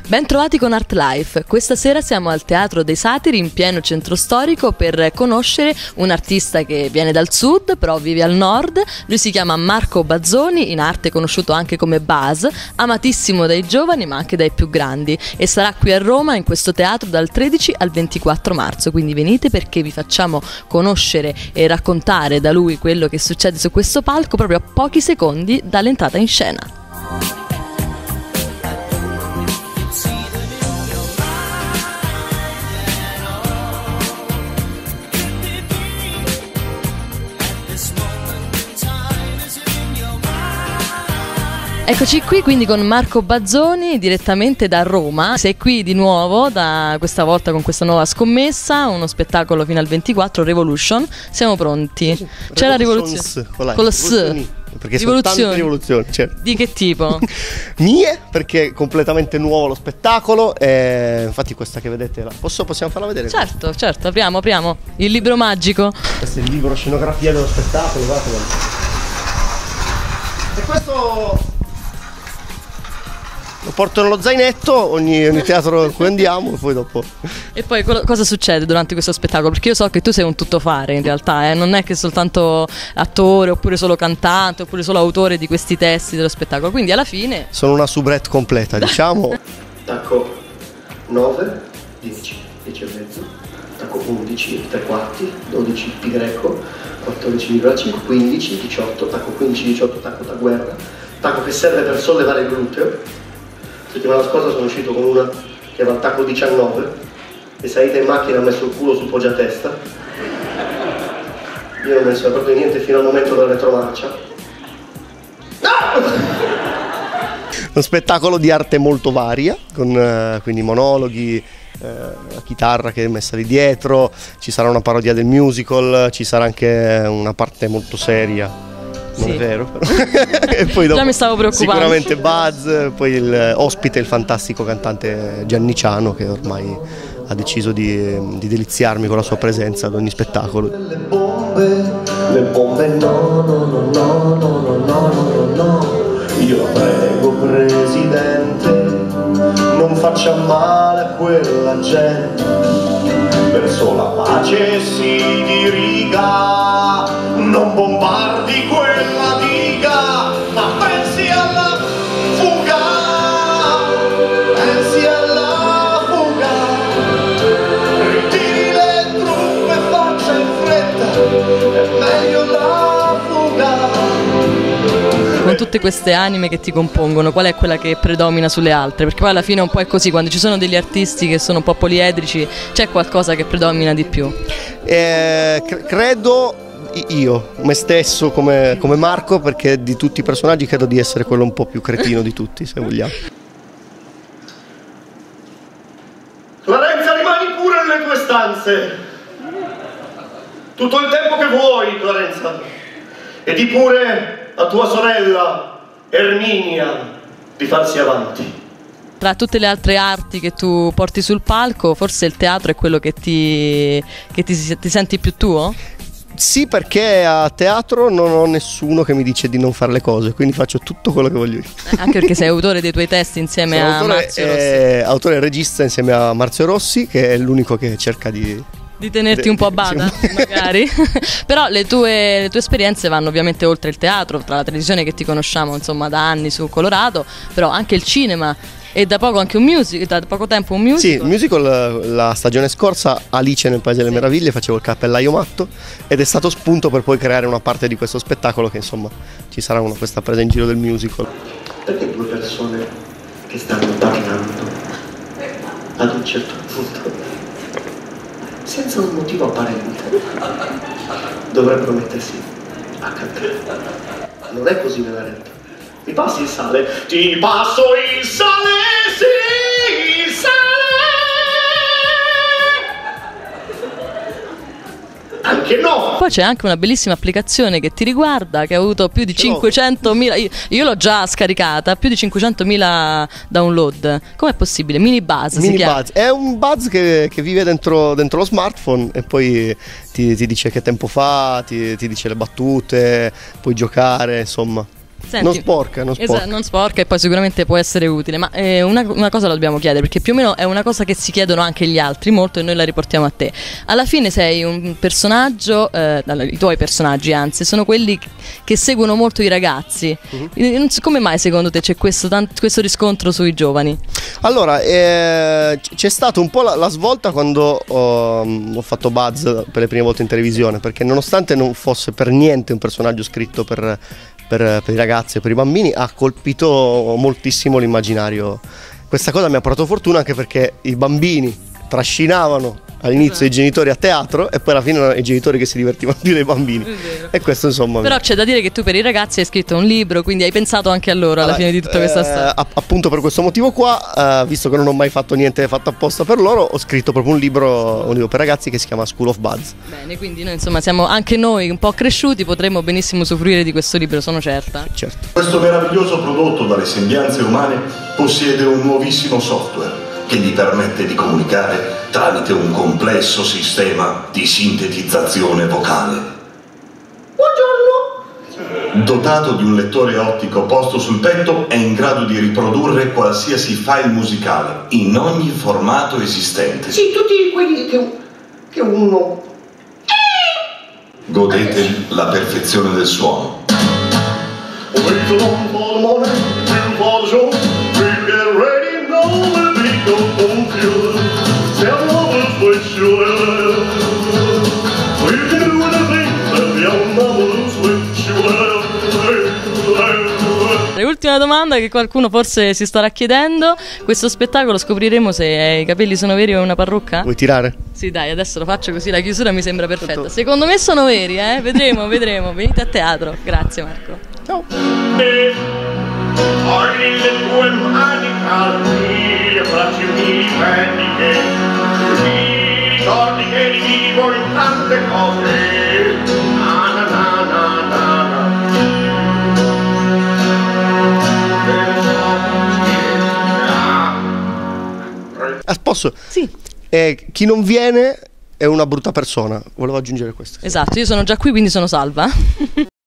Ben trovati con Art Life. Questa sera siamo al Teatro dei Satiri in pieno centro storico per conoscere un artista che viene dal sud però vive al nord. Lui si chiama Marco Bazzoni, in arte conosciuto anche come Baz, amatissimo dai giovani ma anche dai più grandi, e sarà qui a Roma in questo teatro dal 13 al 24 marzo, quindi venite perché vi facciamo conoscere e raccontare da lui quello che succede su questo palco proprio a pochi secondi dall'entrata in scena. Eccoci qui quindi con Marco Bazzoni direttamente da Roma. Sei qui di nuovo, questa volta con questa nuova scommessa, uno spettacolo fino al 24, Revolution. Siamo pronti? C'è la rivoluzione con lo S. Perché sono tante rivoluzioni, certo. Di che tipo? Mie, perché è completamente nuovo lo spettacolo. Infatti questa che vedete possiamo farla vedere? Certo, apriamo il libro magico. Questo è il libro scenografia dello spettacolo, guardate. E questo lo porto nello zainetto ogni teatro in cui andiamo, e poi dopo. E poi cosa succede durante questo spettacolo? Perché io so che tu sei un tuttofare in realtà, non è che soltanto attore oppure solo cantante oppure solo autore di questi testi dello spettacolo, quindi alla fine sono una soubrette completa, diciamo. Tacco 9, 10, 10 e mezzo, tacco 11, 3 quarti, 12 pi greco, 14,5, 15, 18, tacco 15, 18, tacco da guerra, tacco che serve per sollevare il gluteo. Settimana scorsa sono uscito con una che aveva il tacco 19 e salita in macchina ha messo il culo sul poggiatesta. Io non ho messo proprio niente fino al momento della retromarcia. No! Uno spettacolo di arte molto varia, con quindi monologhi, la chitarra che è messa lì dietro, ci sarà una parodia del musical, ci sarà anche una parte molto seria. Non sì. È vero. E poi dopo, già mi stavo preoccupando. Sicuramente Baz, poi il ospite, il fantastico cantante Gianni Ciano, che ormai ha deciso di deliziarmi con la sua presenza ad ogni spettacolo. Le bombe no, no, no, no, no, no, no, no. Io la prego Presidente, non faccia male a quella gente, verso la pace si diriga, non bombardi quella diga, ma pensi alla fuga, pensi alla fuga, ritiri le truppe, faccia in fretta, è meglio la fuga. Con tutte queste anime che ti compongono, qual è quella che predomina sulle altre? Perché poi alla fine un po' è così, quando ci sono degli artisti che sono un po' poliedrici, c'è qualcosa che predomina di più? Credo io, me stesso come Marco, perché di tutti i personaggi credo di essere quello un po' più cretino di tutti, se vogliamo. Clarenza, rimani pure nelle tue stanze tutto il tempo che vuoi, Clarenza, e di pure a tua sorella Erminia di farsi avanti. Tra tutte le altre arti che tu porti sul palco, forse il teatro è quello che ti senti più tuo? Sì, perché a teatro non ho nessuno che mi dice di non fare le cose, quindi faccio tutto quello che voglio io. Anche perché sei autore dei tuoi testi insieme a Marzio Rossi. Autore e regista insieme a Marzio Rossi, che è l'unico che cerca di tenerti un po' a bada, magari. Però le tue esperienze vanno ovviamente oltre il teatro, tra la televisione che ti conosciamo insomma da anni su Colorado, però anche il cinema e da poco anche un musical, da poco tempo un musical. Sì, il musical la stagione scorsa, Alice nel Paese delle Meraviglie, facevo il cappellaio matto ed è stato spunto per poi creare una parte di questo spettacolo che insomma ci sarà questa presa in giro del musical. Perché due persone che stanno parlando ad un certo punto, senza un motivo apparente, dovrebbero mettersi a cantare? Non è così nella realtà. Mi passi il sale? Ti passo il sale, sì, il sale! Anche no! Poi c'è anche una bellissima applicazione che ti riguarda, che ha avuto più di 500.000, io l'ho già scaricata, più di 500.000 download. Com'è possibile? Mini Baz si chiama. Buzz. È un Buzz che vive dentro lo smartphone e poi ti dice che tempo fa, ti dice le battute, puoi giocare, insomma. Senti, non sporca. Esatto, non sporca, e poi sicuramente può essere utile, ma una cosa la dobbiamo chiedere, perché più o meno è una cosa che si chiedono anche gli altri molto e noi la riportiamo a te. Alla fine sei un personaggio, i tuoi personaggi anzi, sono quelli che seguono molto i ragazzi. Come mai secondo te c'è questo riscontro sui giovani? Allora, c'è stata un po' la svolta quando ho fatto Buzz per le prime volte in televisione, perché nonostante non fosse per niente un personaggio scritto per i ragazzi e per i bambini, ha colpito moltissimo l'immaginario. Questa cosa mi ha portato fortuna, anche perché i bambini trascinavano all'inizio i genitori a teatro e poi alla fine erano i genitori che si divertivano più dei bambini. E questo insomma. Però c'è da dire che tu per i ragazzi hai scritto un libro, quindi hai pensato anche a loro alla fine di tutta questa storia. Appunto per questo motivo qua, visto che non ho mai fatto niente fatto apposta per loro, ho scritto proprio un libro per ragazzi che si chiama School of Buzz. Bene, quindi noi insomma siamo anche noi un po' cresciuti, potremmo benissimo usufruire di questo libro, sono certa. Certo. Questo meraviglioso prodotto dalle sembianze umane possiede un nuovissimo software che gli permette di comunicare tramite un complesso sistema di sintetizzazione vocale. Buongiorno! Dotato di un lettore ottico posto sul petto, è in grado di riprodurre qualsiasi file musicale in ogni formato esistente. Sì, tutti quelli che uno... Godete la perfezione del suono. L'ultima domanda che qualcuno forse si starà chiedendo: questo spettacolo scopriremo se i capelli sono veri o è una parrucca? Vuoi tirare? Sì, dai, adesso lo faccio così la chiusura mi sembra perfetta. Secondo me sono veri, vedremo. Venite a teatro. Grazie Marco. Ciao. Le tue mani calmi, abbracciami i ricordi che vivo in tante cose. Na na na na na na. Posso? Sì. Chi non viene è una brutta persona. Volevo aggiungere questo. Esatto, io sono già qui, quindi sono salva.